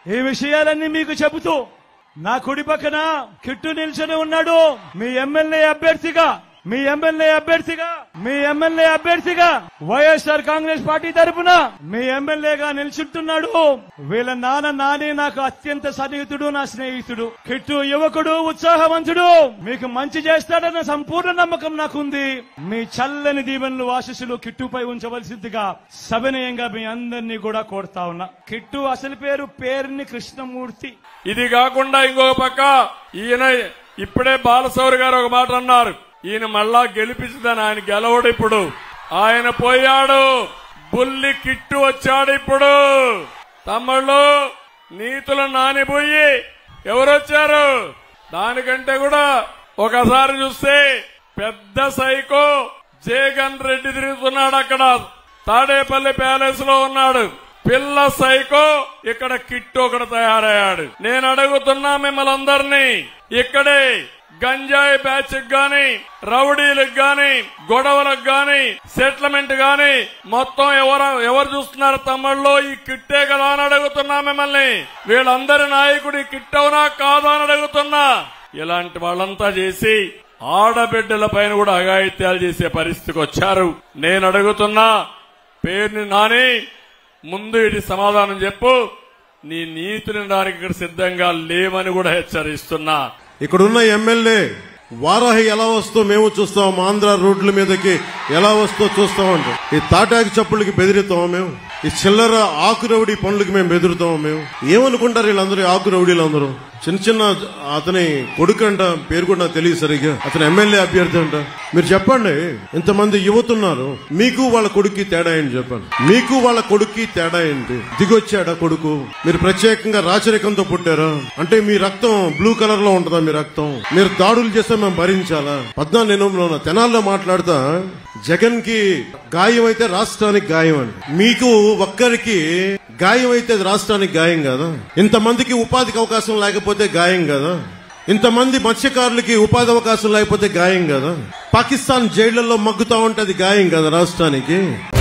ఈ విషయాలన్నీ మీకు చెబుతూ నా కుడి పక్కన కిట్టు నిల్చొని ఉన్నాడు. మీ ఎమ్మెల్యే అభ్యర్థిగా వైఎస్ఆర్ కాంగ్రెస్ పార్టీ తరఫున మీ ఎమ్మెల్యేగా నిల్చుంటున్నాడు. వీళ్ళ నాని నాకు అత్యంత సన్నిహితుడు, నా స్నేహితుడు. కిట్టు యువకుడు, ఉత్సాహవంతుడు, మీకు మంచి చేస్తాడన్న సంపూర్ణ నమ్మకం నాకుంది. మీ చల్లని దీవెనలు, ఆశీస్సులు కిట్టుపై ఉంచవలసిందిగా సవినయంగా మీ అందరినీ కూడా కోరుతా ఉన్నా. కిట్టు అసలు పేరుని కృష్ణమూర్తి. ఇది కాకుండా ఇంకొక పక్క ఈయన ఇప్పుడే బాలశౌరి గారు ఒక మాట అన్నారు, ఈయన మళ్ళా గెలిపించదని. ఆయన గెలవడు, ఇప్పుడు ఆయన పోయాడు. బుల్లి కిట్టు వచ్చాడు. ఇప్పుడు తమ్ముళ్ళు నీతులు నానిపోయి ఎవరొచ్చారు? దానికంటే కూడా ఒకసారి చూస్తే పెద్ద సైకో జగన్ రెడ్డి తిరుగుతున్నాడు. అక్కడ తాడేపల్లి ప్యాలెస్ లో ఉన్నాడు. పిల్ల సైకో ఇక్కడ కిట్టు ఒకడు తయారయ్యాడు. నేను అడుగుతున్నా మిమ్మల్ని అందరినీ, ఇక్కడే గంజాయి బ్యాచ్ గాని, రౌడీలకు గాని, గొడవలకు గాని, సెటిల్మెంట్ గాని మొత్తం ఎవరు చూస్తున్నారు తమ్ముళ్ళు? ఈ కిట్టే కదా అని అడుగుతున్నా మిమ్మల్ని. వీళ్ళందరి నాయకుడు ఈ కిట్టవునా కాదా అని అడుగుతున్నా. ఇలాంటి వాళ్ళంతా చేసి ఆడబిడ్డల పైన కూడా అఘాయిత్యాలు చేసే పరిస్థితికి వచ్చారు. నేను అడుగుతున్నా, పేరుని నాని ముందు ఇటు సమాధానం చెప్పు. నీ నీతిని దానికి ఇక్కడ సిద్ధంగా లేవని కూడా హెచ్చరిస్తున్నా. ఇక్కడున్న ఎమ్మెల్యే వారాహి ఎలా వస్తో మేము చూస్తాం, ఆంధ్ర రోడ్ల మీదకి ఎలా వస్తో చూస్తామంట. ఈ తాటాకి చప్పులకి బెదిరితాం మేము, ఈ చిల్లర ఆకురౌడి పనులకి మేము బెదురుతాం మేము. ఏమనుకుంటారు వీళ్ళందరూ? ఆకురౌడీలందరూ చిన్న చిన్న అతని కొడుకు అంట, పేరు కూడా నాకు తెలియదు సరిగ్గా. అతను ఎమ్మెల్యే అభ్యర్థి అంట. మీరు చెప్పండి, ఇంతమంది యువతున్నారు, మీకు వాళ్ళ కొడుక్కి తేడా ఏంటి చెప్పండి? మీకు వాళ్ళ కొడుక్కి తేడా ఏంటి? దిగొచ్చాడా కొడుకు? మీరు ప్రత్యేకంగా రాచరికంతో పుట్టారా? అంటే మీ రక్తం బ్లూ కలర్ లో ఉంటుందా? మీ రక్తం మీరు దాడులు చేస్తే మేము భరించాలా? 14 తెనాల్లో మాట్లాడతా, జగన్ కి గాయం అయితే రాష్ట్రానికి గాయం అండి. మీకు ఒక్కరికి గాయం అయితే రాష్ట్రానికి గాయం కదా? ఇంతమందికి ఉపాధికి అవకాశం లేకపోతే గాయం కదా? ఇంతమంది మత్స్యకారులకి ఉపాధి అవకాశం లేకపోతే గాయం కదా? పాకిస్తాన్ జైళ్లలో మగ్గుతా ఉంటే అది గాయం కదా రాష్ట్రానికి?